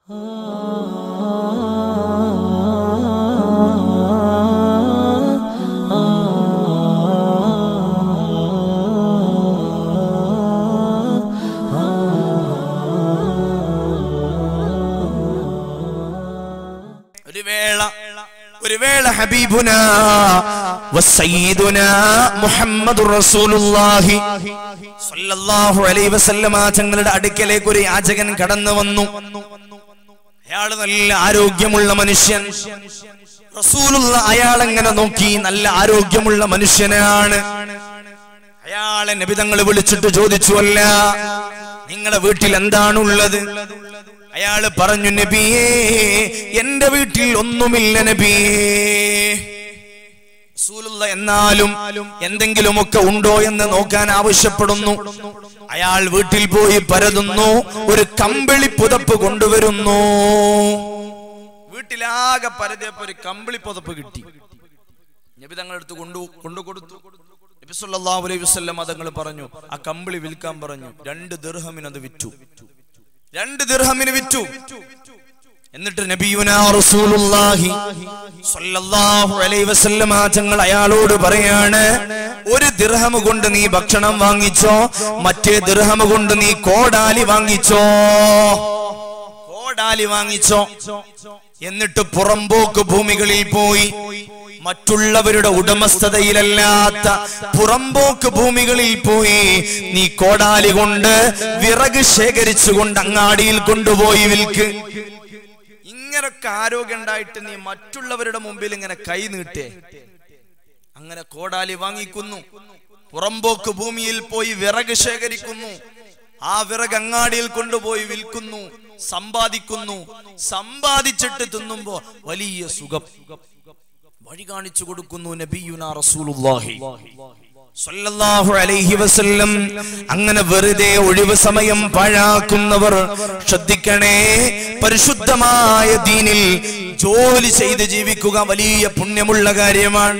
ഒരു വേള ഹബീബുനാ വസയ്യിദുനാ മുഹമ്മദുർ റസൂലുള്ളാഹി സ്വല്ലല്ലാഹു അലൈഹി വസല്ലമ തങ്ങളുടെ അടുക്കലേക്ക് ഒരു യാചകൻ കടന്നു വന്നു. അയാൾ നല്ല ആരോഗ്യമുള്ള മനുഷ്യൻ. റസൂലുള്ള അയാളെങ്ങനെ നോക്കി, നല്ല ആരോഗ്യമുള്ള മനുഷ്യനാണ്. അയാളെ നബി തങ്ങൾ വിളിച്ചിട്ട് ചോദിച്ചു, അല്ല നിങ്ങളുടെ വീട്ടിൽ എന്താണുള്ളത്? അയാള് പറഞ്ഞു, നബിയേ എന്റെ വീട്ടിൽ ഒന്നുമില്ല നബിയേ. റസൂലുള്ള എന്നാലും എന്തെങ്കിലുമൊക്കെ ഉണ്ടോ എന്ന് നോക്കാൻ ആവശ്യപ്പെടുന്നു. അയാൾ വീട്ടിൽ പോയി പരതുന്നു, ഒരു കമ്പിളി പുതപ്പ് കൊണ്ടുവരുന്നു. വീട്ടിലാകെ പരതിയപ്പോ ഒരു കമ്പിളി പുതപ്പ് കിട്ടി. നബി തങ്ങളെടുത്ത് കൊണ്ടു കൊടുത്തു. നബി സല്ലല്ലാഹു അലൈഹി വസല്ലം തങ്ങൾ പറഞ്ഞു, ആ കമ്പിളി വിൽക്കാൻ പറഞ്ഞു. 2 ദിർഹമിന് അത് വിറ്റു. 2 ദിർഹമിന് വിറ്റു. എന്നിട്ട് നബിയുനാ റസൂലുള്ളാഹി സ്വല്ലല്ലാഹു അലൈഹി വസല്ലം തങ്ങൾ അയാളോട് പറയാണ്, 1 ദിർഹം കൊണ്ട് നീ ഭക്ഷണം വാങ്ങിച്ചോ, മറ്റേ ദിർഹം കൊണ്ട് നീ കോടാലി വാങ്ങിച്ചോ. എന്നിട്ട് പുറമ്പോക്ക് ഭൂമികളിൽ പോയി, മറ്റുള്ളവരുടെ ഉടമസ്ഥതയിലല്ലാത്ത പുറമ്പോക്ക് ഭൂമികളിൽ പോയി നീ കോടാലി കൊണ്ട് വിറക് ശേഖരിച്ചുകൊണ്ട് അങ്ങാടിയിൽ കൊണ്ടുപോയി വിൽക്ക്. ഇങ്ങനൊക്കെ ആരോഗ്യം ഉണ്ടായിട്ട് നീ മറ്റുള്ളവരുടെ മുമ്പിൽ ഇങ്ങനെ കൈ നീട്ടേ. അങ്ങനെ കോടാലി വാങ്ങിക്കുന്നു, പുറമ്പോക്ക് ഭൂമിയിൽ പോയി വിറക് ശേഖരിക്കുന്നു, ആ വിറക് അങ്ങാടിയിൽ കൊണ്ടുപോയി വിൽക്കുന്നു, സമ്പാദിച്ചിട്ട് തിന്നുമ്പോ വലിയ സുഖം. വഴി കാണിച്ചു കൊടുക്കുന്നു നബിയുനാ റസൂലുള്ളാഹി സ്വല്ലല്ലാഹു അലൈഹി വസല്ലം. അങ്ങനെ വെറുതെ ഒഴിവ് സമയം പാഴാക്കുന്നവർ ശ്രദ്ധിക്കണേ, പരിശുദ്ധമായ ദീനിൽ ജോലി ചെയ്ത് ജീവിക്കുക വലിയ പുണ്യമുള്ള കാര്യമാണ്.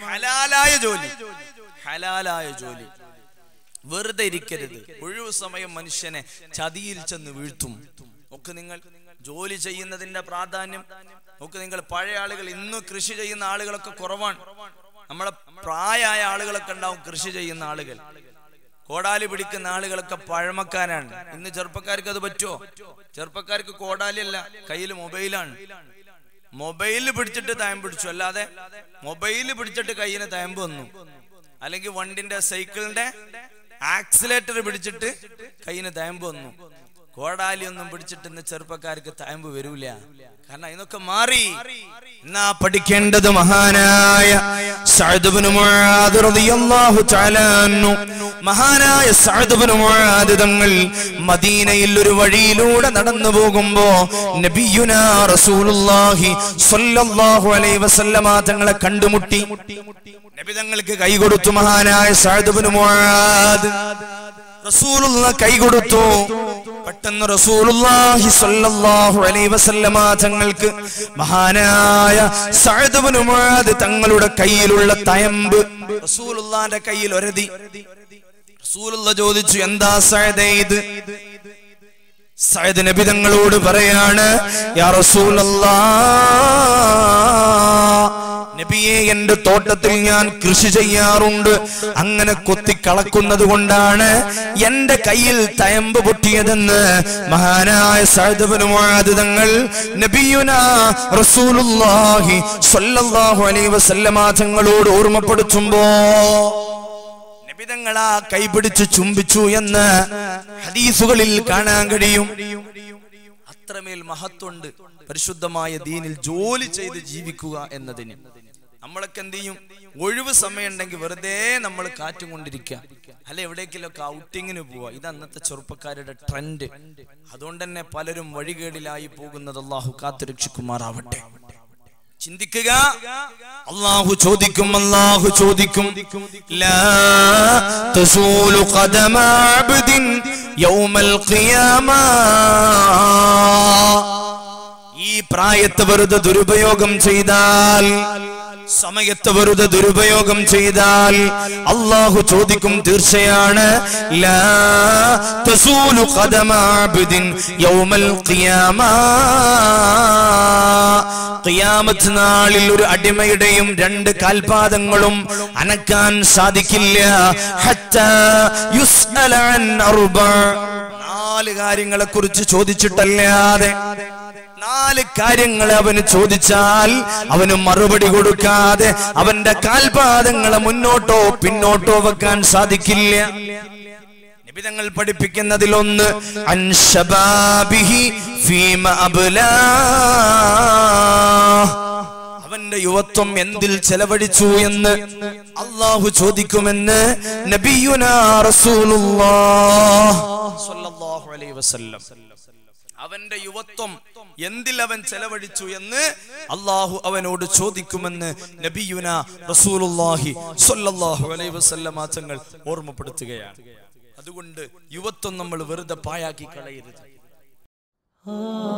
ഹലാലായ ജോലി വെറുതെ ഇരിക്കരുത്. ഒഴിവ് സമയം മനുഷ്യനെ ചതിയിൽ ചെന്ന് വീഴ്ത്തും. ഒക്കെ നിങ്ങൾ ജോലി ചെയ്യുന്നതിന്റെ പ്രാധാന്യം നോക്ക്. നിങ്ങൾ പഴയ ആളുകൾ, ഇന്ന് കൃഷി ചെയ്യുന്ന ആളുകളൊക്കെ കുറവാണ്. നമ്മളെ പ്രായമായ ആളുകളൊക്കെ ഉണ്ടാവും കൃഷി ചെയ്യുന്ന ആളുകൾ. കോടാലി പിടിക്കുന്ന ആളുകളൊക്കെ പഴമക്കാരാണ്. ഇന്ന് ചെറുപ്പക്കാർക്ക് അത് പറ്റുമോ? ചെറുപ്പക്കാർക്ക് കോടാലി അല്ല, കയ്യിൽ മൊബൈലാണ്. മൊബൈലിൽ പിടിച്ചിട്ട് തയമ്പ് പിടിച്ചു, അല്ലാതെ മൊബൈലിൽ പിടിച്ചിട്ട് കയ്യിന് തയമ്പ് വന്നു. അല്ലെങ്കിൽ വണ്ടിന്റെ സൈക്കിളിന്റെ ആക്സിലേറ്റർ പിടിച്ചിട്ട് കയ്യിന് തയമ്പ് വന്നു. കോടാലി ഒന്നും പിടിച്ചിട്ട് ഇന്ന് ചെറുപ്പക്കാർക്ക് തയമ്പ് വരൂല. കാരണം ഇതൊക്കെ മാറി. എന്നാ പഠിക്കേണ്ടത് മഹാനായ സഅദ് ഇബ്നു മുആദ് റളിയല്ലാഹു തആല അൻഹു. മഹാനായ സഅദ് ഇബ്നു മുആദ് തങ്ങൾ മദീനയിൽ ഒരു വഴിയിലൂടെ നടന്നു പോകുമ്പോ നബിയുനാ റസൂലുള്ളാഹി സ്വല്ലല്ലാഹു അലൈഹി വസല്ലമ തങ്ങളെ കണ്ടുമുട്ടി. നബി തങ്ങൾക്ക് കൈ കൊടുത്തു. മഹാനായ സഅദ് ഇബ്നു മുആദ് റസൂലുള്ളാഹി കൈ കൊടുത്തു. പെട്ടെന്ന് റസൂലുള്ളാഹി സ്വല്ലല്ലാഹു അലൈഹി വസല്ലമ തങ്ങൾക്ക് മഹാനായ സഅദ് ഇബ്നു മുആദ് തങ്ങളുടെ കയ്യിലുള്ള തയമ്പ് റസൂലുള്ളാഹിന്റെ കയ്യിൽ ഒരതി. റസൂലുള്ളാഹി ചോദിച്ചു, എന്താ സഅദേ ഇത്? സഅദ് നബി തങ്ങളോട് പറയാണ്, യാ റസൂലല്ലാഹ്, നബിയെ എന്റെ തോട്ടത്തിൽ ഞാൻ കൃഷി ചെയ്യാറുണ്ട്. അങ്ങനെ കൊത്തിക്കളക്കുന്നത് കൊണ്ടാണ് എന്റെ കയ്യിൽ തയമ്പ് പൊട്ടിയതെന്ന് മഹാനായ സഅദ് ഇബ്നു മുആദ് തങ്ങൾ നബിയുനാ റസൂലുള്ളാഹി സ്വല്ലല്ലാഹു അലൈഹി വസല്ലമ തങ്ങളോട് ഓർമ്മപ്പെടുത്തുമ്പോ നബി തങ്ങൾ ആ കൈപിടിച്ച് ചുംബിച്ചു എന്ന് ഹദീസുകളിൽ കാണാൻ കഴിയും. അത്രമേൽ മഹത്വമുണ്ട് പരിശുദ്ധമായ ദീനിൽ ജോലി ചെയ്ത് ജീവിക്കുക എന്നതിന്. നമ്മളൊക്കെ എന്ത് ചെയ്യും? ഒഴിവ് സമയം ഉണ്ടെങ്കിൽ വെറുതെ നമ്മൾ കാറ്റും കൊണ്ടിരിക്കുക, അല്ലെ എവിടേക്കിലൊക്കെ ഔട്ടിങ്ങിന് പോവുക. ഇത് അന്നത്തെ ചെറുപ്പക്കാരുടെ ട്രെൻഡ്. അതുകൊണ്ട് തന്നെ പലരും വഴികേടിലായി പോകുന്നത് അല്ലാഹു കാത്തുരക്ഷിക്കുമാറാവട്ടെ. ചിന്തിക്കുക, അല്ലാഹു ചോദിക്കും ലാ തസൂലു ഖദമ അബ്ദിൻ യൗമൽ ഖിയാമ. ഈ പ്രായത്തെ വെറുതെ ദുരുപയോഗം ചെയ്താൽ സമയത്ത് വെറുതെ ദുരുപയോഗം ചെയ്താൽ അല്ലാഹു ചോദിക്കും തീർച്ചയാണ് ലാ തസൂലു ഖദമ അബ്ദിൻ യൗമൽ ഖിയാമ ഖിയാമത്ത് നാളിൽ ഒരു അടിമയുടെയും രണ്ട് കാൽപാദങ്ങളും അനക്കാൻ സാധിക്കില്ല ഹത്താ യുസ്അല അൻ അർബ നാല് കാര്യങ്ങളെ കുറിച്ച് ചോദിച്ചിട്ടല്ലാതെ നാല് കാര്യങ്ങൾ അവന് ചോദിച്ചാൽ അവന് മറുപടി കൊടുക്കാതെ അവന്റെ കാൽപാദങ്ങളെ മുന്നോട്ടോ പിന്നോട്ടോ വെക്കാൻ സാധിക്കില്ല. നബി തങ്ങൾ പഠിപ്പിക്കുന്നതിലൊന്ന് അൻ ശബാബിഹി ഫീമ അബ്ലാ അവന്റെ യുവത്വം എന്തിൽ ചെലവഴിച്ചു എന്ന് അല്ലാഹു ചോദിക്കുമെന്ന് നബിയുനാ റസൂലുള്ളാഹ് സ്വല്ലല്ലാഹു അലൈഹി വസല്ലം. അവന്റെ യുവത്വം എന്തിൽ അവൻ ചെലവഴിച്ചു എന്ന് അല്ലാഹു അവനോട് ചോദിക്കുമെന്ന് നബിയുനാ റസൂലുള്ളാഹി സ്വല്ലല്ലാഹു അലൈഹി വസല്ലം തങ്ങൾ ഓർമ്മപ്പെടുത്തുകയാണ്. അതുകൊണ്ട് യുവത്വം നമ്മൾ വെറുതെ പാഴാക്കി കളയരുത്.